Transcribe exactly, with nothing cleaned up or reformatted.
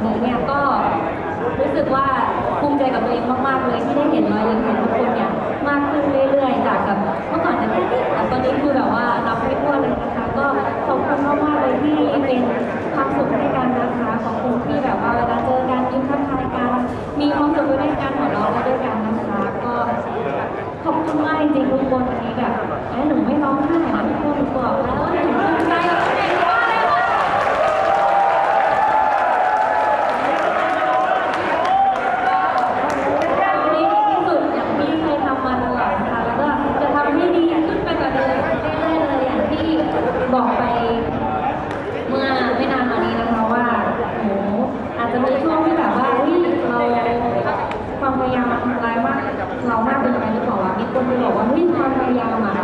นี้เนี่ยก็รู้สึกว่าภูมิใจกับตัวเองมากๆเลยที่ได้เห็นรอยยิ้มของทุกคนเนี่ยมากขึ้นเรื่อยๆจากแบบเมื่อก่อนจะแค่นี้แต่ตอนนี้คือแบบว่านับไม่ถ้วนเลยนะคะก็ขอบคุณมากๆเลยที่เป็นความสุขให้กันนะคะขอบคุณที่แบบว่าเวลาเจอกันยิ้มทักทายกันมีความสุขด้วยกันหัวเราะด้วยกันนะคะก็ขอบคุณมากจริงๆทุกคนวันนี้แบบแม่หนูไม่ร้องไห้นะทุกคนบอกแล้วว่าหนูภูมิใจกับตัวเองมากเลยค่ะดีที่สุดอย่างที่เคยทำมาตลอดนะคะแล้วก็จะทำให้ดีขึ้นไปกว่าเดิมเรื่อยๆเลยอย่างที่บอกไปเมื่อไม่นานมานี้นะคะว่าโหอาจจะมีช่วงที่แบบว่าเฮ้ยเราความพยายามมันทำร้ายมากเรามากเกินไปหรือเปล่าวะมีคนไปบอกว่าเฮ้ยความพยายามอะ